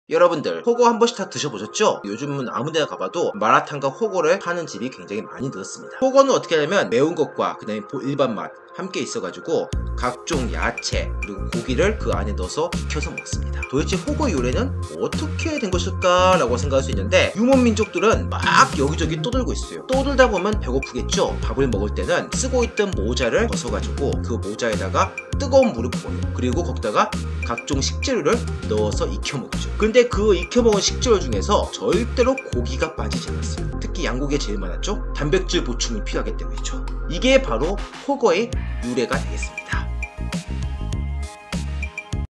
여러분들 호거 한 번씩 다 드셔보셨죠? 요즘은 아무데나 가봐도 마라탕과 호거를 파는 집이 굉장히 많이 늘었습니다. 호거는 어떻게 하냐면 매운 것과 그 다음에 일반 맛 함께 있어가지고 각종 야채 그리고 고기를 그 안에 넣어서 익혀서 먹습니다. 도대체 호거 요리는 어떻게 된 것일까 라고 생각할 수 있는데, 유목 민족들은 막 여기저기 떠들고 있어요. 떠들다 보면 배고프겠죠. 밥을 먹을 때는 쓰고 있던 모자를 벗어가지고 그 모자에다가 뜨거운 물을 부어요. 그리고 거기다가 각종 식재료를 넣어서 익혀 먹죠. 근데 그 익혀 먹은 식재료 중에서 절대로 고기가 빠지지 않았어요. 특히 양고기가 제일 많았죠. 단백질 보충이 필요하기 때문이죠. 이게 바로 호거의 유래가 되겠습니다.